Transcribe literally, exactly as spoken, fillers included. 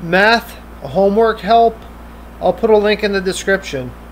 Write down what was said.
math homework help, I'll put a link in the description.